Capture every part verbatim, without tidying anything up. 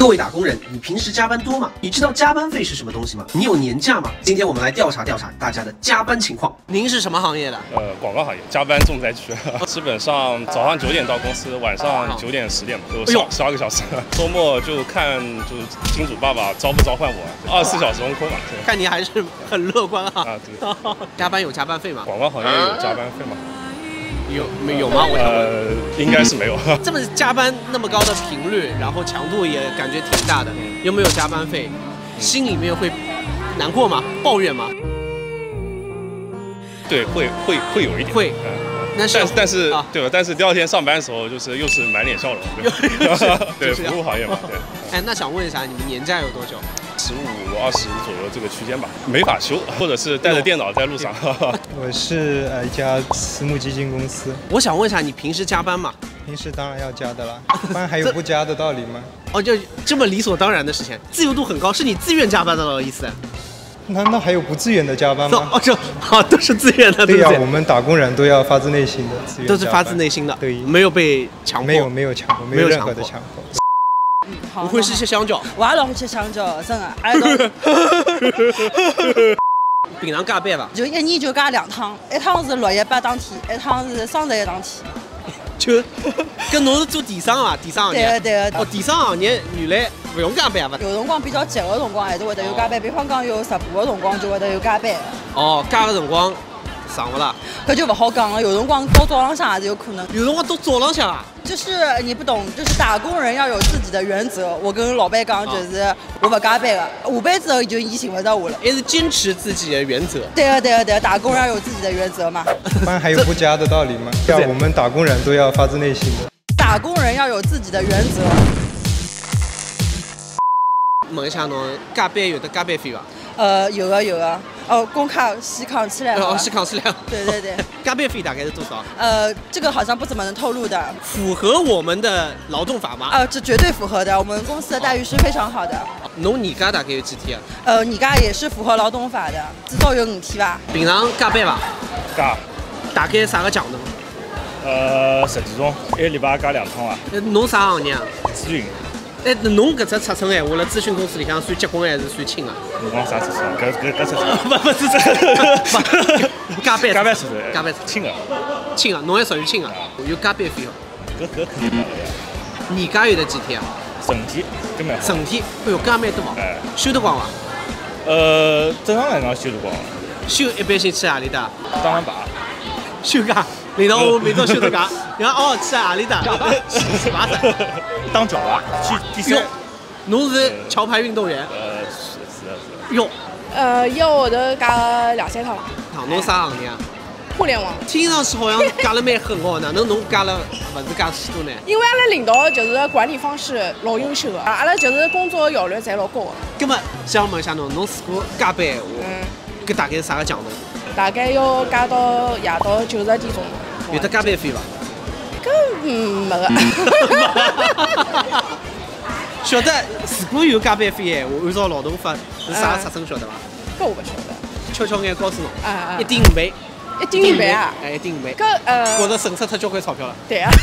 各位打工人，你平时加班多吗？你知道加班费是什么东西吗？你有年假吗？今天我们来调查调查大家的加班情况。您是什么行业的？ 呃，广告行业，加班重灾区。基本上早上九点到公司，晚上九点十点就十十二个小时。周末就看就是金主爸爸召不召唤我，二十四小时 on call 嘛。 看你还是很乐观啊。 啊，对。 加班有加班费吗？ 广告行业有加班费吗？ 有没有吗？我想问。 呃，应该是没有。 这么加班那么高的频率，然后强度也感觉挺大的，有没有加班费？心里面会难过吗？抱怨吗？ 对，会会会有一点。 会。但是但是啊， 对吧？但是第二天上班的时候，就是又是满脸笑容。对，服务行业嘛，对。 哎，那想问一下，你们年假有多久？ 十五、二十左右这个区间吧，没法休，或者是带着电脑在路上。 我是呃一家私募基金公司。 我想问一下，你平时加班吗？ 平时当然要加的啦，不然还有不加的道理吗？ 哦，就这么理所当然的事情，自由度很高，是你自愿加班的了意思？ 难道还有不自愿的加班吗？ 哦，这好都是自愿的， 对呀、 对我们打工人都要发自内心的自愿， 都是发自内心的， 对， 没有被强迫， 没有没有强迫，没有任何的强迫。 不会是吃香蕉？ 我也老会吃香蕉，真的，挨到平常加班吧？ 就一年就加两趟，一趟是六一八当天，一趟是双十一当天。 就跟侬是做电商啊，电商行业。 对个对个。 哦，电商行业原来不用加班啊？ 有辰光比较急个辰光，还是会得有加班，比方讲有直播个辰光就会得有加班。 哦，加个辰光上不啦？ 搿就勿好讲了，有辰光到早浪向也是有可能。 有辰光到早浪向啊？ 就是你不懂，就是打工人要有自己的原则。我跟老板讲，就是我不加班的，下班之后就伊寻不到我了。 还是坚持自己的原则。 对个对个对个，打工人要有自己的原则嘛。 不然还有不加的道理吗？对，我们打工人都要发自内心的。 打工人要有自己的原则。 问一下侬，加班有的加班费伐？ 呃，有个有个，哦，公卡先扛起来了。 哦，先扛起来了。 对对对。 加班费大概是多少？ 呃，这个好像不怎么能透露的。 符合我们的劳动法吗？ 啊、呃，这绝对符合的，我们公司的待遇是非常好的。 侬年假大概有几天啊？ 呃，年假也是符合劳动法的，至少有五天吧。 平常加班伐？ 加。 大概啥个强度？ 呃，十几种，一个礼拜加两趟啊。 呃，侬啥行业啊？ 咨询。 哎，侬搿只尺寸闲话，辣咨询公司里向算结棍还是算轻啊？ 侬讲啥尺寸？搿搿搿尺寸？ 不不是这，加班加班尺寸， 加班轻个， 轻个，侬还属于轻个，有加班费哦。 搿搿肯定没个呀。 年假有得几天啊？ 十五天，根本。 十五天，哎哟，加蛮多。 哎。 休得光伐？ 呃，正常来讲休得光。 休一般性去何里搭？ 当然罢。 休假，领导我明朝休得假。你看哦，去何里搭？麻烦。 当脚啊，去第三。 侬是桥牌运动员？ 呃，是是是。 哟。 呃，一个号头加两三趟。 好，侬啥行业啊？ 互联网。 听上去好像加了蛮狠哦，哪能侬加了勿是加许多呢？ 因为阿拉领导就是管理方式老优秀的，阿拉就是工作效率侪老高的。 葛末想问一下侬，侬如果加班闲话， 嗯， 搿大概是啥个强度？ 大概要加到夜到九十点钟。 有得加班费伐？ 搿嗯没个。 晓得，如果有加班费闲话，按照劳动法是啥尺寸晓得伐？ 搿我勿晓得。 悄悄眼告诉侬， 啊啊， 一点五倍。 一点五倍啊！ 哎，一点五倍。 搿呃， 觉着省出脱交关钞票了。 对啊。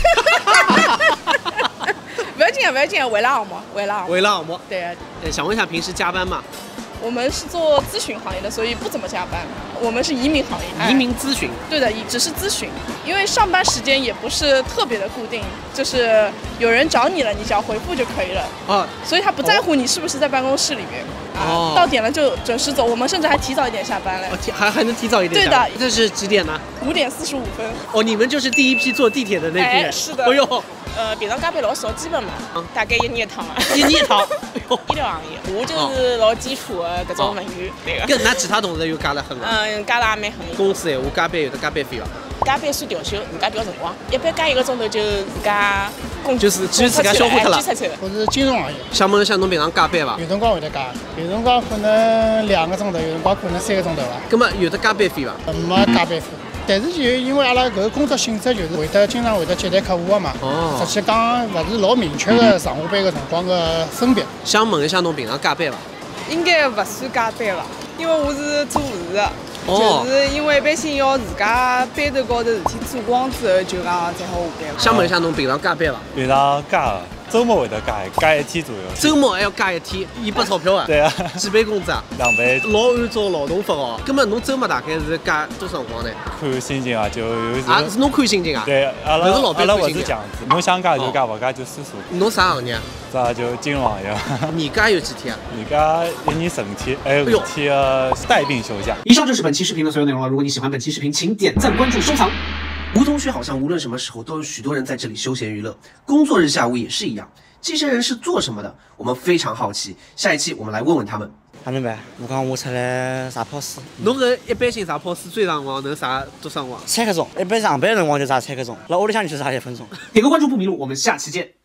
不要紧，不要紧，为了项目，为了项目。 为了项目。 对啊。 呃，想问一下，平时加班吗？ 我们是做咨询行业的，所以不怎么加班。我们是移民行业， 移民咨询。 对的，只是咨询，因为上班时间也不是特别的固定，就是有人找你了，你只要回复就可以了。 哦。 所以他不在乎你是不是在办公室里面。哦。到点了就准时走，我们甚至还提早一点下班嘞。 哦，提还还能提早一点。 对的。 这是几点呢？ 五点四十五分。 哦，你们就是第一批坐地铁的那批人。 哎，是的。 哎呦。 呃，平常加班老少，基本嘛，大概一年一趟啊。 一年一趟。 医疗行业，我就是老基础的搿种文员，对个。 跟㑚其他同事又加了很了。 嗯，加了也蛮狠。 公司闲话加班有得加班费伐？ 加班算调休，人家调辰光，一般加一个钟头就自家工就是只自家消化脱了。 我是金融行业。 想问一下侬平常加班伐？ 有辰光会得加，有辰光可能两个钟头，有辰光可能三个钟头伐。 葛末有得加班费伐？ 没加班费。但是就因为阿拉搿个工作性质就是会得经常会得接待客户个嘛， 哦， 实际讲勿是老明确个上下班个辰光个分别。 想问一下侬平常加班伐？ 应该勿算加班伐，因为我是做护士的， 哦、 就是因为一般性要自家班头高头事体做光之后，就讲才好下班。 想问一下侬平常加班伐？ 平常加， 周末会得加加一天左右。 周末还要加一天，一百钞票啊？ 对啊。 几倍工资啊？ 两倍。 老按照劳动法哦。根本侬周末大概是加多少辰光呢？ 看心情啊，就有时。 啊，是侬看心情啊？ 对，阿拉老板阿拉我是这样子，侬想加就加，不加就算数。 侬啥行业？ 这就金融行业。 你加有几天啊？ 你加一年十五天，还有五天带病休假。 以上就是本期视频的所有内容了。如果你喜欢本期视频，请点赞、关注、收藏。梧桐区好像无论什么时候都有许多人在这里休闲娱乐，工作日下午也是一样。这些人是做什么的？我们非常好奇。下一期我们来问问他们。 还明白？我讲我出来啥跑死？ 侬搿一般性啥跑死最长辰光能啥多少辰光？ 三刻钟，一般上班辰光就啥三刻钟，辣屋里向就啥一分钟。 点个关注不迷路，我们下期见。